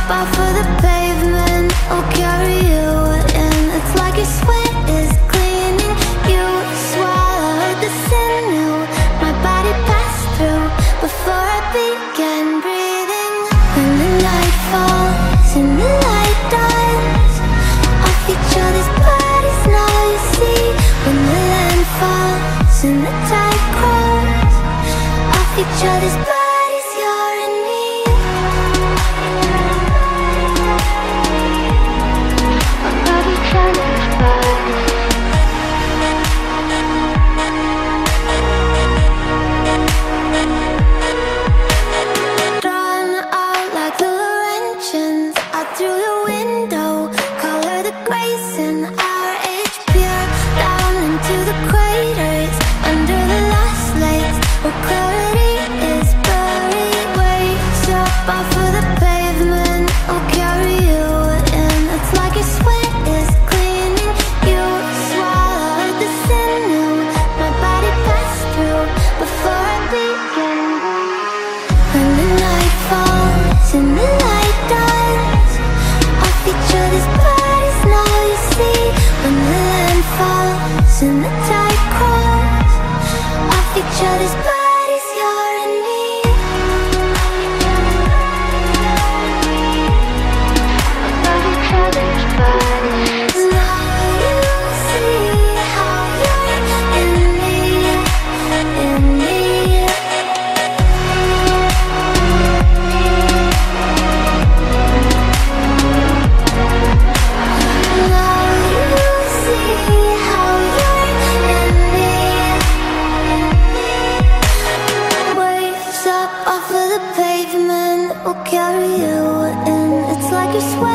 off of the pavement will carry you in. It's like your sweat is cleaning you. Swallowed the sinew my body passed through before I began breathing. When the night falls and the light dies off each other's bodies, now you see. When the land falls and the tide grows off each other's bodies, you're in me. Off each other's bodies. Drawn out like the Laurentiens out through the window, color the grace in our age, peer down into the craters under the lost lakes where clarity is buried. Waves up off of the pavement will carry you in. It's like your sweat is cleaning you. Swallowed the sinew my body passed through before I began. When the night falls and the light dies off each other's bodies, now you see. When the land falls and the tide grows off each other's bodies, you're in me. Off each other's bodies. Now you see how you're in me, in me. Now you see how you're in me. Waves up off of the pavement will carry you in. It's like your sweat